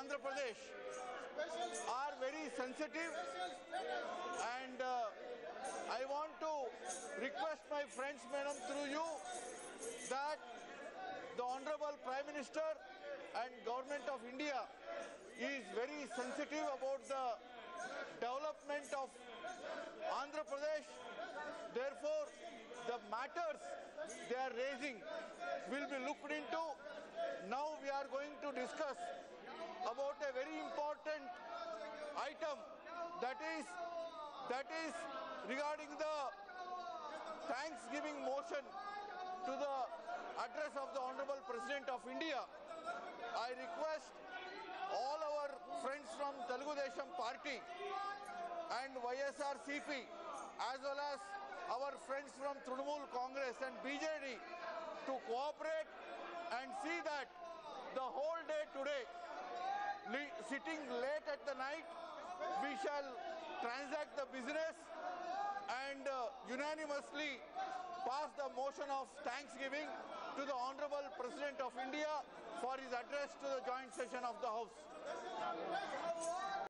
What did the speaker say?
Andhra Pradesh are very sensitive, and I want to request my friends, madam, through you, that the Honorable Prime Minister and Government of India is very sensitive about the development of Andhra Pradesh. Therefore, the matters they are raising will be looked into. Now we are going to discuss about a very important item, that is regarding the Thanksgiving motion to the address of the Honorable President of India. I request all our friends from Telugu Desam Party and YSRCP, as well as our friends from Trinamool Congress and BJD, to cooperate and see that the whole day today, sitting late at the night, we shall transact the business and unanimously pass the motion of thanksgiving to the Honorable President of India for his address to the joint session of the House.